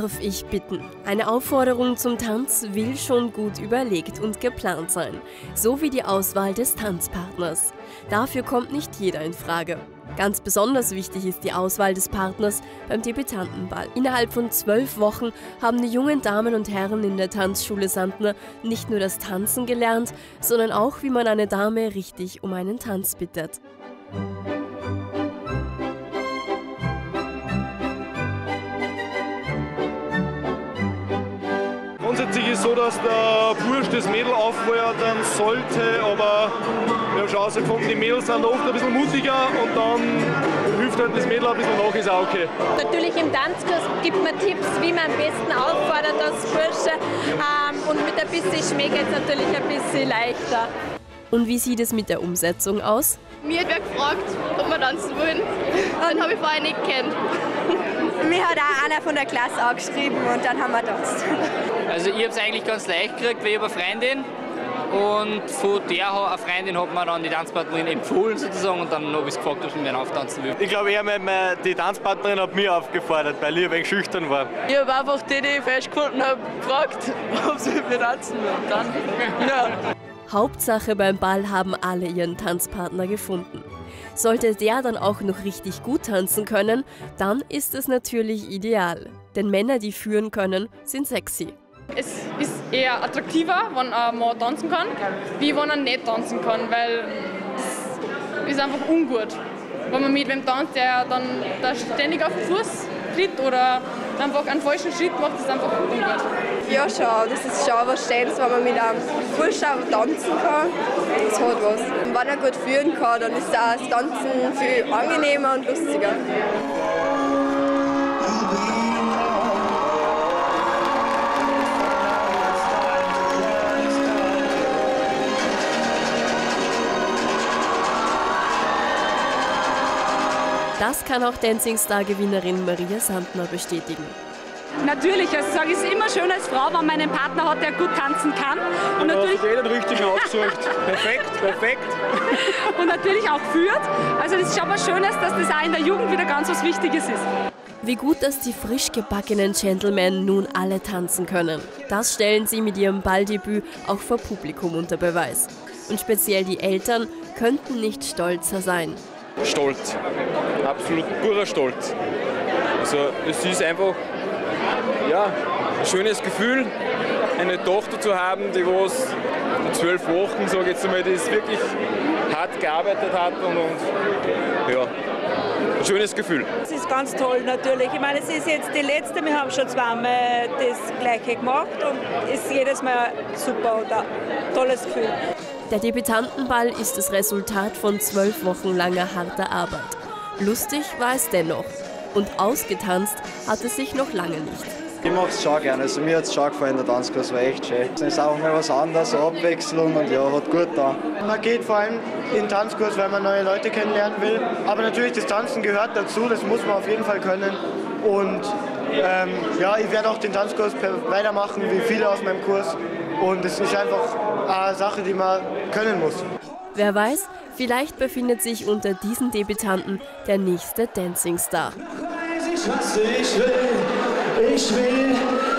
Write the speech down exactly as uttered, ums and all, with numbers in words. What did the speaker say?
Darf ich bitten? Eine Aufforderung zum Tanz will schon gut überlegt und geplant sein, so wie die Auswahl des Tanzpartners. Dafür kommt nicht jeder in Frage. Ganz besonders wichtig ist die Auswahl des Partners beim Debütantenball. Innerhalb von zwölf Wochen haben die jungen Damen und Herren in der Tanzschule Sandner nicht nur das Tanzen gelernt, sondern auch, wie man eine Dame richtig um einen Tanz bittet. Grundsätzlich ist es so, dass der Bursch das Mädel auffeuern sollte, aber wir haben schon herausgefunden, die Mädels sind oft ein bisschen mutiger und dann hilft halt das Mädel ein bisschen nach, ist auch okay. Natürlich im Tanzkurs gibt man Tipps, wie man am besten auffordert als Bursche, ähm, und mit ein bisschen Schmäh geht es natürlich ein bisschen leichter. Und wie sieht es mit der Umsetzung aus? Mir hat wer gefragt, ob wir tanzen wollen. Den habe ich vorher nicht gekannt. Mir hat auch einer von der Klasse angeschrieben und dann haben wir getanzt. Also ich habe es eigentlich ganz leicht gekriegt, weil ich habe eine Freundin und von der eine Freundin hat mir dann die Tanzpartnerin empfohlen sozusagen und dann habe ich gefragt, ob sie mir auftanzen will. Ich glaube eher, die Tanzpartnerin hat mich aufgefordert, weil ich ein wenig schüchtern war. Ich habe einfach die, die ich festgefunden habe, gefragt, ob sie mit mir tanzen will. Dann, ja. Hauptsache beim Ball haben alle ihren Tanzpartner gefunden. Sollte der dann auch noch richtig gut tanzen können, dann ist es natürlich ideal. Denn Männer, die führen können, sind sexy. Es ist eher attraktiver, wenn ein Mann tanzen kann, wie wenn er nicht tanzen kann, weil es ist einfach ungut. Wenn man mit wem tanzt, der dann da ständig auf den Fuß tritt oder einfach einen falschen Schritt macht, ist einfach ungut. Ja, schon. Das ist schon was Schönes, wenn man mit einem Bursche tanzen kann. Das hat was. Und wenn er gut führen kann, dann ist auch das Tanzen viel angenehmer und lustiger. Das kann auch Dancing Star-Gewinnerin Maria Sandner bestätigen. Natürlich, also ich sage, es ist immer schön als Frau, wenn man einen Partner hat, der gut tanzen kann. Und du natürlich hast jeden richtigen ausgesucht. Perfekt, perfekt. Und natürlich auch führt. Also das ist schon was Schönes, dass das auch in der Jugend wieder ganz was Wichtiges ist. Wie gut, dass die frisch gebackenen Gentlemen nun alle tanzen können. Das stellen sie mit ihrem Balldebüt auch vor Publikum unter Beweis. Und speziell die Eltern könnten nicht stolzer sein. Stolz, absolut purer Stolz. Also es ist einfach ja, ein schönes Gefühl, eine Tochter zu haben, die was in zwölf Wochen, sage ich jetzt einmal, die wirklich hart gearbeitet hat und, und ja, ein schönes Gefühl. Es ist ganz toll natürlich. Ich meine, es ist jetzt die letzte, wir haben schon zweimal das Gleiche gemacht und es ist jedes Mal super und ein tolles Gefühl. Der Debütantenball ist das Resultat von zwölf Wochen langer harter Arbeit. Lustig war es dennoch. Und ausgetanzt hat es sich noch lange nicht. Ich mache es schon gerne. Also mir hat es schon gefallen, der Tanzkurs war echt schön. Es ist auch mal was anderes, eine Abwechslung und ja, hat gut da. Man geht vor allem in den Tanzkurs, weil man neue Leute kennenlernen will. Aber natürlich, das Tanzen gehört dazu, das muss man auf jeden Fall können. Und ähm, ja, ich werde auch den Tanzkurs weitermachen, wie viele aus meinem Kurs. Und es ist einfach eine Sache, die man können muss. Wer weiß, vielleicht befindet sich unter diesen Debütanten der nächste Dancing Star. Ich will, ich will